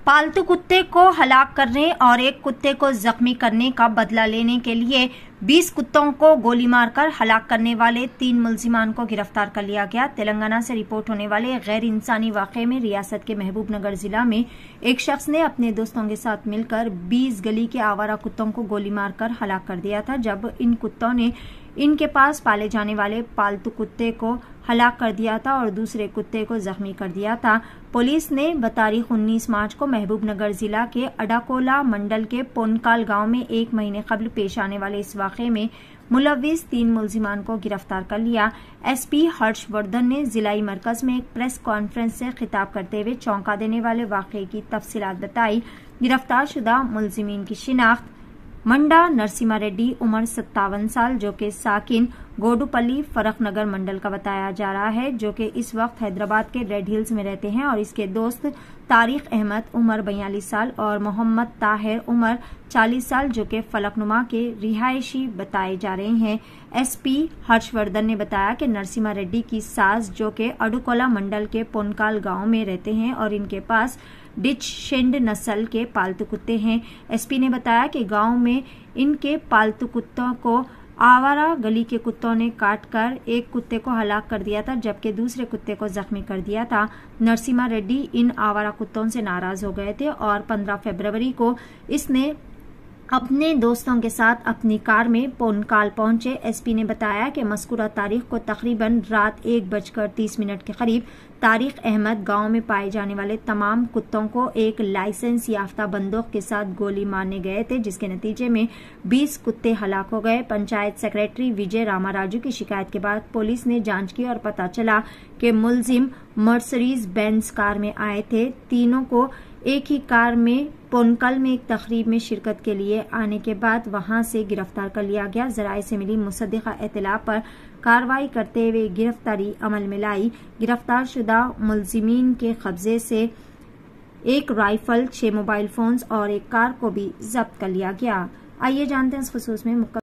पालतू कुत्ते को हलाक करने और एक कुत्ते को जख्मी करने का बदला लेने के लिए 20 कुत्तों को गोली मारकर हलाक करने वाले 3 मुल्जिमान को गिरफ्तार कर लिया गया। तेलंगाना से रिपोर्ट होने वाले गैर इंसानी वाक़े में रियासत के महबूबनगर जिला में एक शख्स ने अपने दोस्तों के साथ मिलकर 20 गली के आवारा कुत्तों को गोली मारकर हलाक कर दिया था। जब इन कुत्तों ने इनके पास पाले जाने वाले पालतू कुत्ते को हलाक कर दिया था और दूसरे कुत्ते को जख्मी कर दिया था। पुलिस ने बतारीख 19 मार्च को महबूबनगर जिला के अडाकोला मंडल के पोनकाल गांव में 1 महीने कबल पेश आने वाले इस वाक़े में मुलव्विस 3 मुल्जिमान को गिरफ्तार कर लिया। एसपी हर्षवर्धन ने जिलाई मरकज में एक प्रेस कॉन्फ्रेंस से खिताब करते हुए चौंका देने वाले वाक़े की तफसीलात बताई। गिरफ्तार शुदा मुल्जिमीन की शिनाख्त मंडा नरसिम्हा रेड्डी उम्र 57 साल जो कि साकिन गोडुपल्ली फरकनगर मंडल का बताया जा रहा है, जो कि इस वक्त हैदराबाद के रेड हिल्स में रहते हैं, और इसके दोस्त तारिक अहमद उम्र 42 साल और मोहम्मद ताहिर उम्र 40 साल जो कि फलकनुमा के रिहायशी बताए जा रहे हैं। एसपी हर्षवर्धन ने बताया कि नरसिम्हा रेड्डी की सास जो कि अडुकोला मंडल के पोनकाल गांव में रहते हैं और इनके पास डिचशेंड नस्ल के पालतू कुत्ते हैं। एसपी ने बताया कि गांव में इनके पालतू कुत्तों को आवारा गली के कुत्तों ने काटकर एक कुत्ते को हलाक कर दिया था, जबकि दूसरे कुत्ते को जख्मी कर दिया था। नरसिम्हा रेड्डी इन आवारा कुत्तों से नाराज हो गए थे और 15 फरवरी को इसने अपने दोस्तों के साथ अपनी कार में पोनकाल पहुंचे। एसपी ने बताया कि मज़कूरा तारीख को तकरीबन रात 1:30 के करीब तारिक अहमद गांव में पाए जाने वाले तमाम कुत्तों को एक लाइसेंस याफ्ता बंदूक के साथ गोली मारने गए थे, जिसके नतीजे में 20 कुत्ते हलाक हो गए। पंचायत सेक्रेटरी विजय रामाराजू की शिकायत के बाद पुलिस ने जांच की और पता चला कि मुलजिम मर्सिडीज बेंज कार में आए थे। तीनों को एक ही कार में पोनकल में एक तकरीब में शिरकत के लिए आने के बाद वहां से गिरफ्तार कर लिया गया। जराये से मिली मुसद्दिका इत्तला पर कार्रवाई करते हुए गिरफ्तारी अमल में लाई। गिरफ्तार शुदा मुल्जिमीन के कब्जे से 1 राइफल, 6 मोबाइल फोन्स और एक कार को भी जब्त कर लिया गया। आइए जानते हैं इस खुसूस में